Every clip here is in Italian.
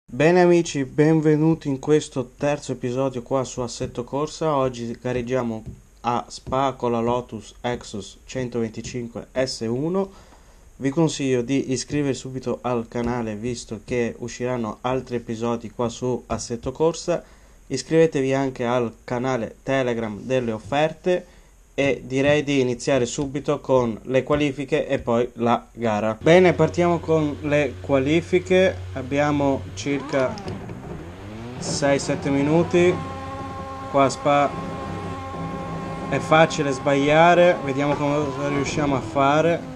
Bene amici, benvenuti in questo terzo episodio qua su Assetto Corsa. Oggi gareggiamo a Spa con la Lotus Exos 125 S1. Vi consiglio di iscrivervi subito al canale visto che usciranno altri episodi qua su Assetto Corsa. Iscrivetevi anche al canale Telegram delle offerte e direi di iniziare subito con le qualifiche e poi la gara. Bene, partiamo con le qualifiche. Abbiamo circa 6-7 minuti. Qua a Spa è facile sbagliare, vediamo cosa riusciamo a fare.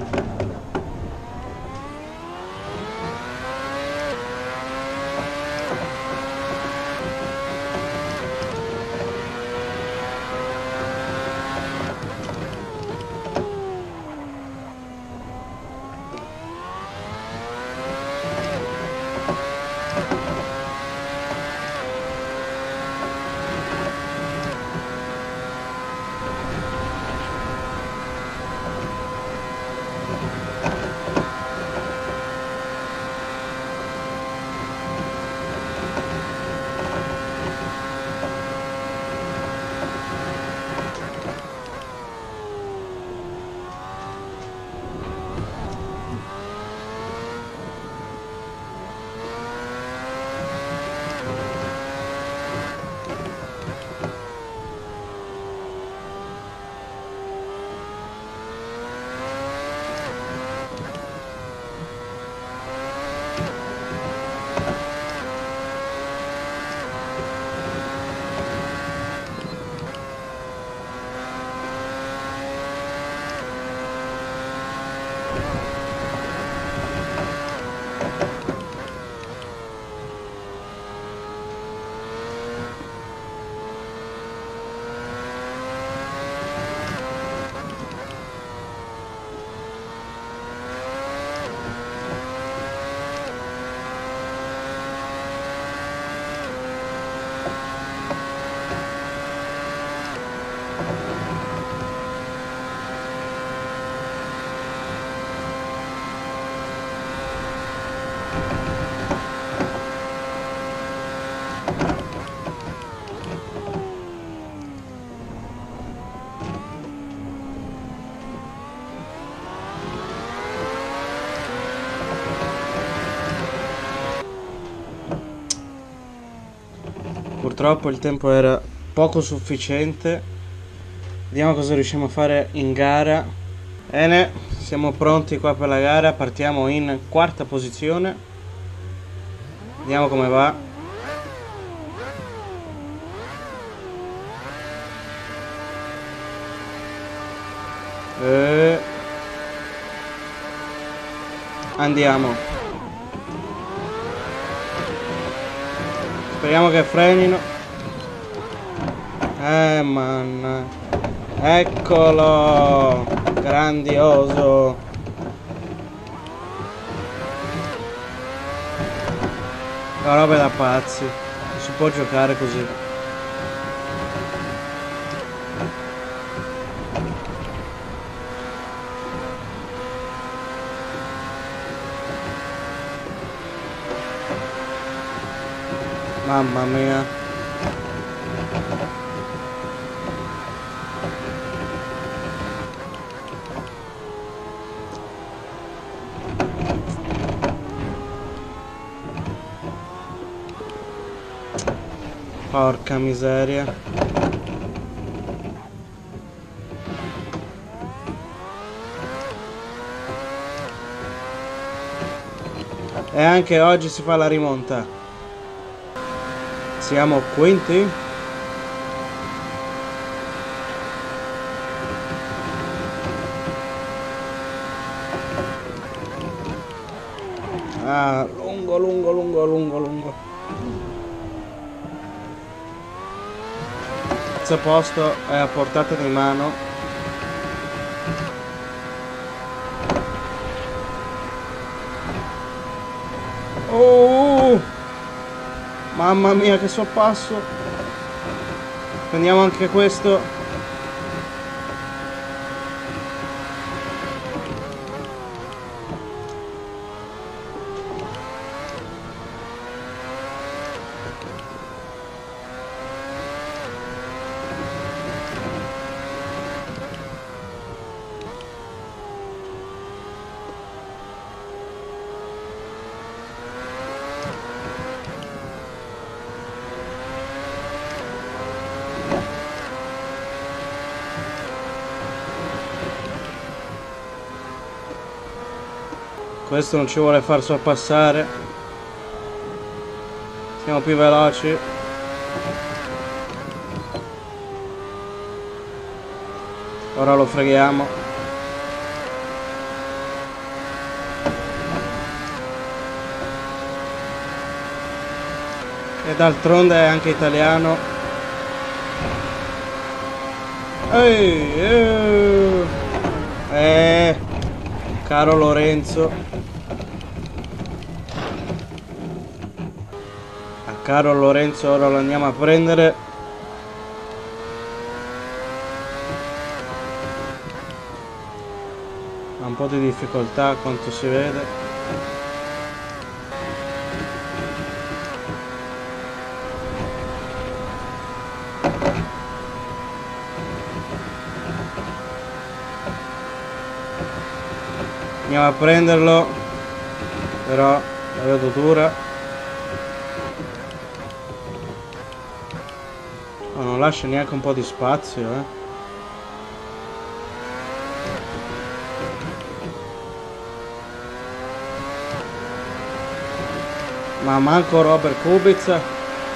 Purtroppo il tempo era poco sufficiente. Vediamo cosa riusciamo a fare in gara. Bene, siamo pronti qua per la gara. Partiamo in quarta posizione. Vediamo come va. Andiamo. Speriamo che frenino. Man. Eccolo. Grandioso. La roba è da pazzi. Non si può giocare così. Mamma mia. Porca miseria. E anche oggi si fa la rimonta. Siamo quinti. Lungo. Terzo posto è a portata di mano. Mamma mia che sorpasso. Prendiamo anche questo. Questo non ci vuole far sorpassare. Siamo più veloci. Ora lo freghiamo. E d'altronde è anche italiano. Ehi, caro Lorenzo. A caro Lorenzo ora lo andiamo a prendere. Ha un po' di difficoltà, quanto si vede. Andiamo a prenderlo, però la vedo dura. Oh, non lascia neanche un po' di spazio, Ma manco Robert Kubica.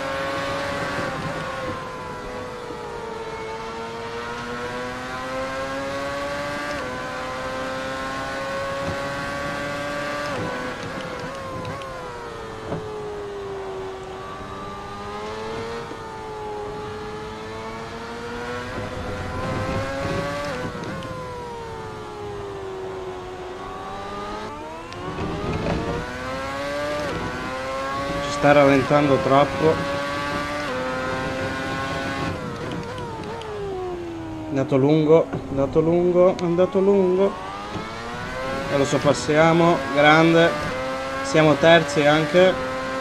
Sta rallentando troppo. È andato lungo, è andato lungo, è andato lungo. E lo sorpassiamo, grande. Siamo terzi anche.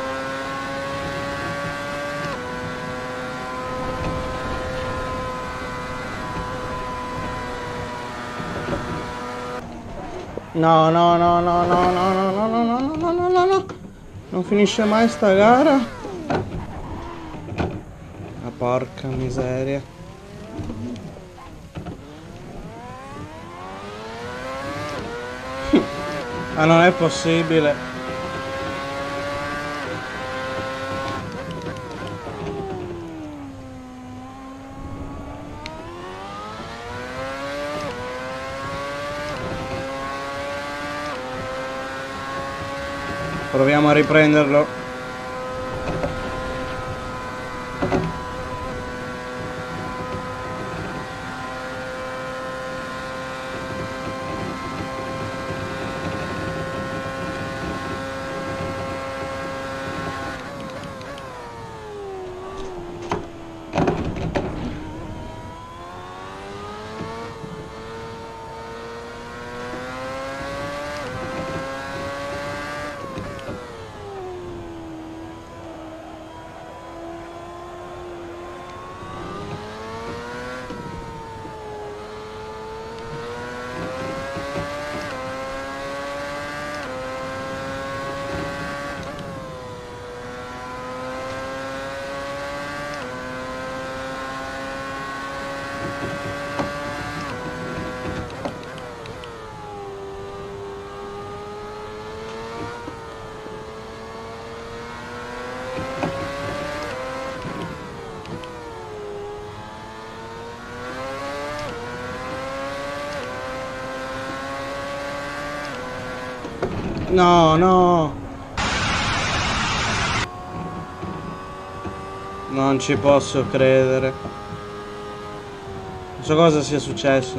No, no, no, no, no, no, no, no, no, no, no, no, no, no. Non finisce mai sta gara. Ma porca miseria. Ma non è possibile. Proviamo a riprenderlo. No, no. Non ci posso credere. Non so cosa sia successo.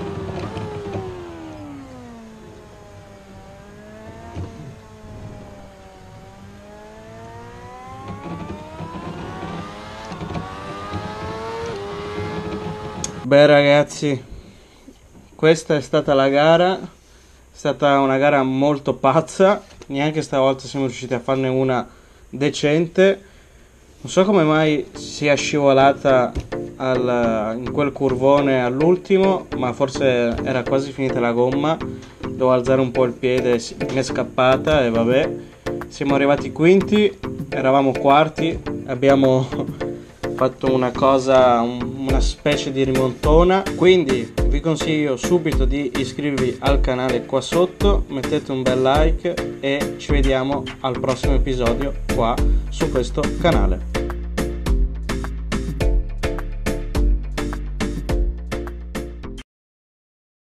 Beh ragazzi, questa è stata la gara. È stata una gara molto pazza, neanche stavolta siamo riusciti a farne una decente. Non so come mai sia scivolata in quel curvone all'ultimo, ma forse era quasi finita la gomma. Devo alzare un po' il piede, mi è scappata e vabbè. Siamo arrivati quinti, eravamo quarti, abbiamo fatto una cosa, una specie di rimontona, quindi vi consiglio subito di iscrivervi al canale qua sotto, mettete un bel like e ci vediamo al prossimo episodio qua su questo canale.